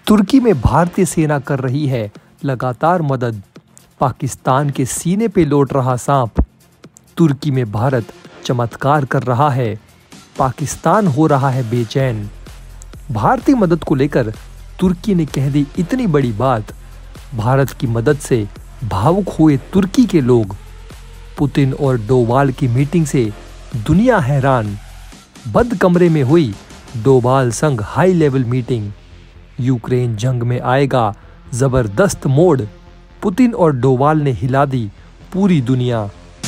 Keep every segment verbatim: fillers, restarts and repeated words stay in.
तुर्की में भारतीय सेना कर रही है लगातार मदद। पाकिस्तान के सीने पे लौट रहा सांप। तुर्की में भारत चमत्कार कर रहा है, पाकिस्तान हो रहा है बेचैन। भारतीय मदद को लेकर तुर्की ने कह दी इतनी बड़ी बात। भारत की मदद से भावुक हुए तुर्की के लोग। पुतिन और डोवाल की मीटिंग से दुनिया हैरान। बंद कमरे में हुई डोवाल संग हाई लेवल मीटिंग। यूक्रेन जंग में आएगा जबरदस्त मोड़। पुतिन और डोवाल ने हिला दी पूरी दुनिया।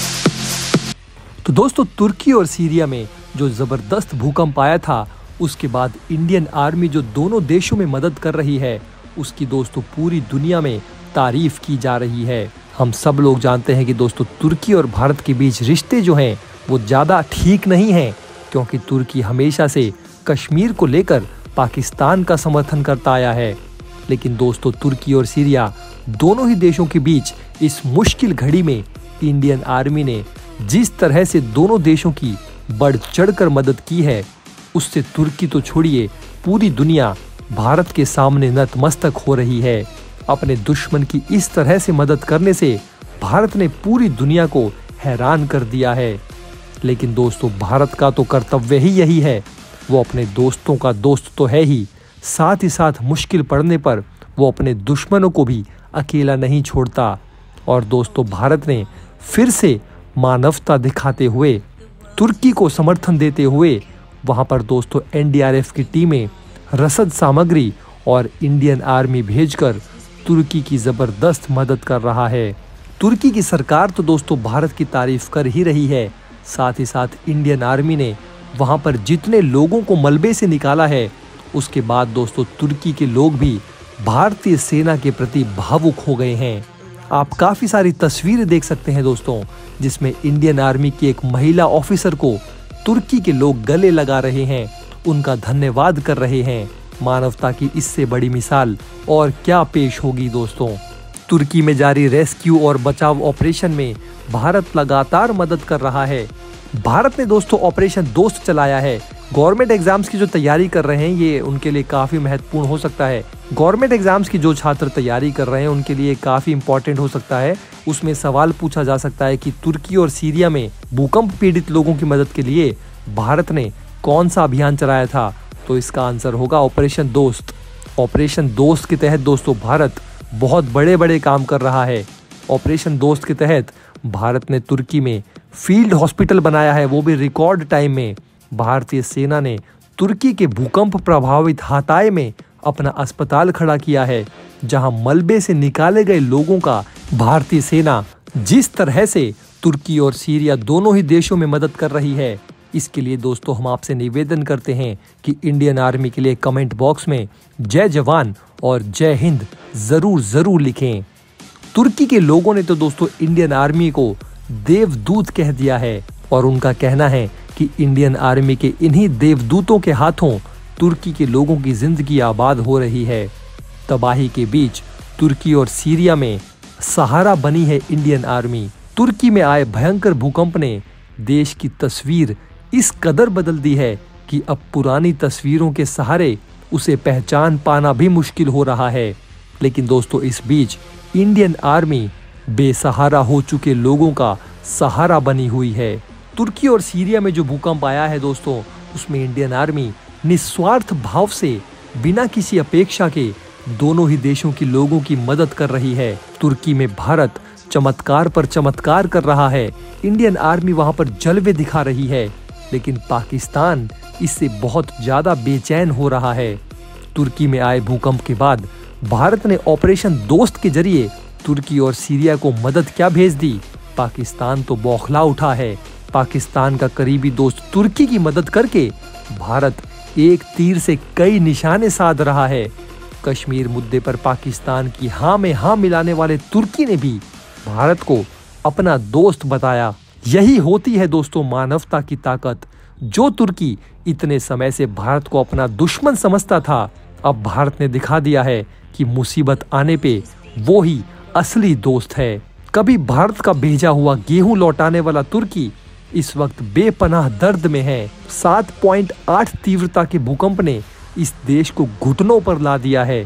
तो दोस्तों, तुर्की और सीरिया में जो जबरदस्त भूकंप आया था, उसके बाद इंडियन आर्मी जो दोनों देशों में मदद कर रही है, उसकी दोस्तों पूरी दुनिया में तारीफ की जा रही है। हम सब लोग जानते हैं कि दोस्तों तुर्की और भारत के बीच रिश्ते जो हैं वो ज़्यादा ठीक नहीं हैं, क्योंकि तुर्की हमेशा से कश्मीर को लेकर पाकिस्तान का समर्थन करता आया है। लेकिन दोस्तों, तुर्की और सीरिया दोनों ही देशों के बीच इस मुश्किल घड़ी में इंडियन आर्मी ने जिस तरह से दोनों देशों की बढ़ चढ़कर मदद की है, उससे तुर्की तो छोड़िए, पूरी दुनिया भारत के सामने नतमस्तक हो रही है। अपने दुश्मन की इस तरह से मदद करने से भारत ने पूरी दुनिया को हैरान कर दिया है। लेकिन दोस्तों, भारत का तो कर्तव्य ही यही है, वो अपने दोस्तों का दोस्त तो है ही, साथ ही साथ मुश्किल पड़ने पर वो अपने दुश्मनों को भी अकेला नहीं छोड़ता। और दोस्तों, भारत ने फिर से मानवता दिखाते हुए, तुर्की को समर्थन देते हुए वहाँ पर दोस्तों एन डी आर एफ की टीमें, रसद सामग्री और इंडियन आर्मी भेजकर तुर्की की ज़बरदस्त मदद कर रहा है। तुर्की की सरकार तो दोस्तों भारत की तारीफ कर ही रही है, साथ ही साथ इंडियन आर्मी ने वहाँ पर जितने लोगों को मलबे से निकाला है, उसके बाद दोस्तों तुर्की के लोग भी भारतीय सेना के प्रति भावुक हो गए हैं। आप काफ़ी सारी तस्वीरें देख सकते हैं दोस्तों, जिसमें इंडियन आर्मी की एक महिला ऑफिसर को तुर्की के लोग गले लगा रहे हैं, उनका धन्यवाद कर रहे हैं। मानवता की इससे बड़ी मिसाल और क्या पेश होगी दोस्तों। तुर्की में जारी रेस्क्यू और बचाव ऑपरेशन में भारत लगातार मदद कर रहा है। भारत ने दोस्तों ऑपरेशन दोस्त चलाया है। गवर्नमेंट एग्जाम्स की जो तैयारी कर रहे हैं, ये उनके लिए काफ़ी महत्वपूर्ण हो सकता है। गवर्नमेंट एग्जाम्स की जो छात्र तैयारी कर रहे हैं, उनके लिए काफ़ी इंपॉर्टेंट हो सकता है। उसमें सवाल पूछा जा सकता है कि तुर्की और सीरिया में भूकंप पीड़ित लोगों की मदद के लिए भारत ने कौन सा अभियान चलाया था, तो इसका आंसर होगा ऑपरेशन दोस्त। ऑपरेशन दोस्त के तहत दोस्तों भारत बहुत बड़े बड़े काम कर रहा है। ऑपरेशन दोस्त के तहत भारत ने तुर्की में फील्ड हॉस्पिटल बनाया है, वो भी रिकॉर्ड टाइम में। भारतीय सेना ने तुर्की के भूकंप प्रभावित हाताय में अपना अस्पताल खड़ा किया है, जहां मलबे से निकाले गए लोगों का भारतीय सेना जिस तरह से तुर्की और सीरिया दोनों ही देशों में मदद कर रही है, इसके लिए दोस्तों हम आपसे निवेदन करते हैं कि इंडियन आर्मी के लिए कमेंट बॉक्स में जय जवान और जय हिंद जरूर जरूर लिखें। तुर्की के लोगों ने तो दोस्तों इंडियन आर्मी को देवदूत कह दिया है, और उनका कहना है कि इंडियन आर्मी के इन्हीं देवदूतों के हाथों तुर्की के लोगों की जिंदगी आबाद हो रही है। तबाही के बीच तुर्की और सीरिया में सहारा बनी है इंडियन आर्मी। तुर्की में आए भयंकर भूकंप ने देश की तस्वीर इस कदर बदल दी है कि अब पुरानी तस्वीरों के सहारे उसे पहचान पाना भी मुश्किल हो रहा है। लेकिन दोस्तों, इस बीच इंडियन आर्मी बेसहारा हो चुके लोगों का सहारा बनी हुई है। तुर्की और सीरिया में जो भूकंप आया है दोस्तों, उसमें इंडियन आर्मी निस्वार्थ भाव से, बिना किसी अपेक्षा के, दोनों ही देशों के लोगों की मदद कर रही है। तुर्की में भारत चमत्कार पर चमत्कार कर रहा है। इंडियन आर्मी वहां पर जलवे दिखा रही है, लेकिन पाकिस्तान इससे बहुत ज्यादा बेचैन हो रहा है। तुर्की में आए भूकंप के बाद भारत ने ऑपरेशन दोस्त के जरिए तुर्की और सीरिया को मदद क्या भेज दी, पाकिस्तान तो बौखला उठा है। पाकिस्तान का करीबी दोस्त तुर्की की मदद करके भारत एक तीर से कई निशाने साध रहा है। कश्मीर मुद्दे पर पाकिस्तान की हाँ में हाँ मिलाने वाले तुर्की ने भी भारत को अपना दोस्त बताया। यही होती है दोस्तों मानवता की ताकत। जो तुर्की इतने समय से भारत को अपना दुश्मन समझता था, अब भारत ने दिखा दिया है कि मुसीबत आने पे वो ही असली दोस्त है। कभी भारत का भेजा हुआ गेहूं लौटाने वाला तुर्की इस वक्त बेपनाह दर्द में है। सात पॉइंट आठ तीव्रता के भूकंप ने इस देश को घुटनों पर ला दिया है।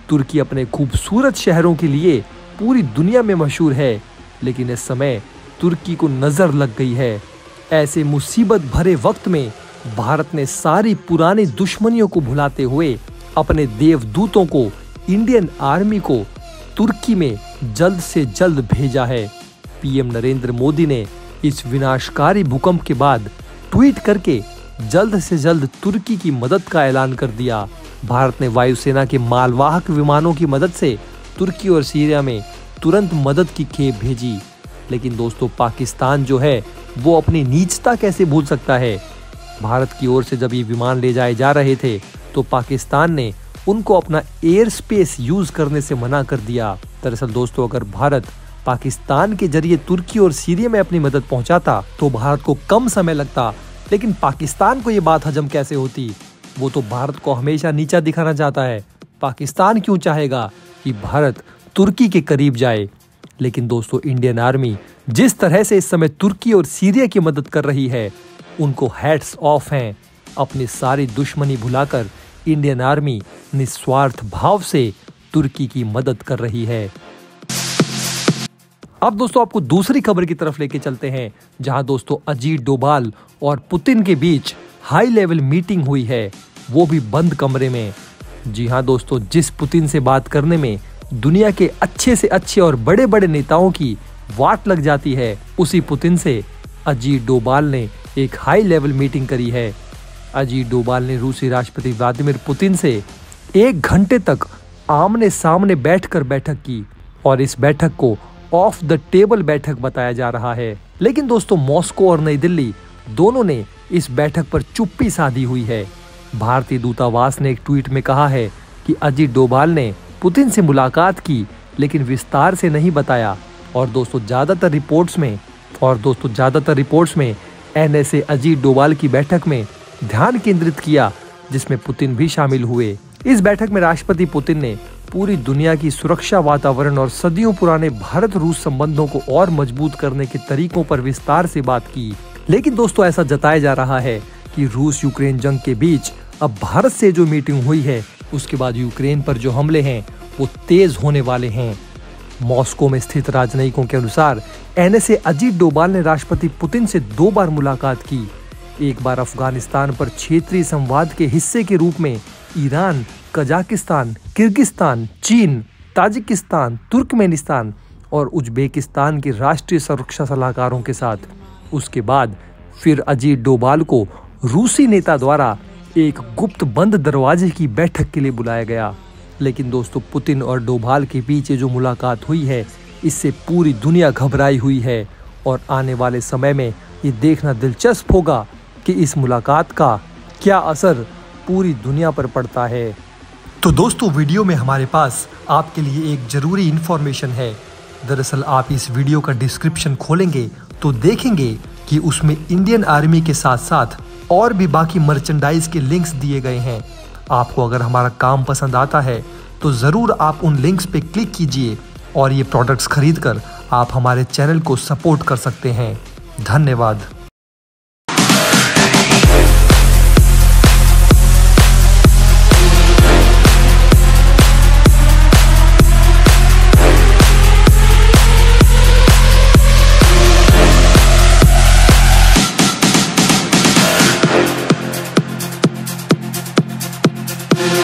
तुर्की अपने खूबसूरत शहरों के लिए पूरी दुनिया में मशहूर है, लेकिन इस समय तुर्की को नजर लग गई है। ऐसे मुसीबत भरे वक्त में भारत ने सारी पुरानी दुश्मनियों को भुलाते हुए अपने देवदूतों को, इंडियन आर्मी को तुर्की में जल्द से जल्द भेजा है। पीएम नरेंद्र मोदी ने इस विनाशकारी भूकंप के बाद ट्वीट करके जल्द से जल्द तुर्की की मदद का ऐलान कर दिया। भारत ने वायुसेना के मालवाहक विमानों की मदद से तुर्की और सीरिया में तुरंत मदद की खेप भेजी। लेकिन दोस्तों, पाकिस्तान जो है वो अपनी नीचता कैसे भूल सकता है। भारत की ओर से जब ये विमान ले जाए जा रहे थे तो पाकिस्तान ने उनको अपना एयर स्पेस यूज करने से मना कर दिया। दरअसल दोस्तों, अगर भारत पाकिस्तान के जरिए तुर्की और सीरिया में अपनी मदद पहुंचाता तो भारत को कम समय लगता, लेकिन पाकिस्तान को ये बात हजम कैसे होती। वो तो भारत को हमेशा नीचा दिखाना चाहता है। पाकिस्तान क्यों चाहेगा कि भारत तुर्की के करीब जाए। लेकिन दोस्तों, इंडियन आर्मी जिस तरह से इस समय तुर्की और सीरिया की मदद कर रही है, उनको हैट्स ऑफ हैं। अपनी सारी दुश्मनी भुलाकर इंडियन आर्मी निस्वार्थ भाव से तुर्की की मदद कर रही है। अब दोस्तों, आपको दूसरी खबर की तरफ लेके चलते हैं, जहां दोस्तों अजीत डोभाल और पुतिन के बीच हाई लेवल मीटिंग हुई है, वो भी बंद कमरे में। जी हाँ दोस्तों, जिस पुतिन से बात करने में दुनिया के अच्छे से अच्छे और बड़े बड़े नेताओं की वाट लग जाती है, उसी पुतिन से अजीत डोभाल ने एक हाई लेवल मीटिंग करी है। अजीत डोभाल ने रूसी राष्ट्रपति व्लादिमीर पुतिन से एक घंटे तक आमने सामने बैठकर बैठक की और इस बैठक को ऑफ द टेबल बैठक बताया जा रहा है। लेकिन दोस्तों, मॉस्को और नई दिल्ली दोनों ने इस बैठक पर चुप्पी साधी हुई है। भारतीय दूतावास ने एक ट्वीट में कहा है कि अजीत डोभाल ने पुतिन से मुलाकात की, लेकिन विस्तार से नहीं बताया। और दोस्तों ज्यादातर रिपोर्ट्स में और दोस्तों ज्यादातर रिपोर्ट्स में एनएसए अजीत डोभाल की बैठक में ध्यान केंद्रित किया, जिसमें पुतिन भी शामिल हुए। इस बैठक में राष्ट्रपति पुतिन ने पूरी दुनिया की सुरक्षा वातावरण और सदियों पुराने भारत रूस संबंधों को और मजबूत करने के तरीकों पर विस्तार से बात की। लेकिन दोस्तों, ऐसा जताया जा रहा है कि रूस यूक्रेन जंग के बीच अब भारत से जो मीटिंग हुई है, उसके बाद यूक्रेन पर जो हमले हैं वो तेज होने वाले हैं। मॉस्को में स्थित राजनयिकों के अनुसार एनएसए अजीत डोभाल ने राष्ट्रपति पुतिन से दो बार मुलाकात की। एक बार अफगानिस्तान पर क्षेत्रीय संवाद के हिस्से के रूप में ईरान, कजाकिस्तान, किर्गिस्तान, चीन, ताजिकिस्तान, तुर्कमेनिस्तान और उज्बेकिस्तान के राष्ट्रीय सुरक्षा सलाहकारों के साथ। उसके बाद फिर अजीत डोभाल को रूसी नेता द्वारा एक गुप्त बंद दरवाजे की बैठक के लिए बुलाया गया। लेकिन दोस्तों, पुतिन और डोभाल के बीच जो मुलाकात हुई है, इससे पूरी दुनिया घबराई हुई है और आने वाले समय में ये देखना दिलचस्प होगा कि इस मुलाकात का क्या असर पूरी दुनिया पर पड़ता है। तो दोस्तों, वीडियो में हमारे पास आपके लिए एक जरूरी इन्फॉर्मेशन है। दरअसल आप इस वीडियो का डिस्क्रिप्शन खोलेंगे तो देखेंगे कि उसमें इंडियन आर्मी के साथ साथ और भी बाकी मर्चेंडाइज के लिंक्स दिए गए हैं। आपको अगर हमारा काम पसंद आता है तो ज़रूर आप उन लिंक्स पे क्लिक कीजिए और ये प्रोडक्ट्स खरीद कर आप हमारे चैनल को सपोर्ट कर सकते हैं। धन्यवाद।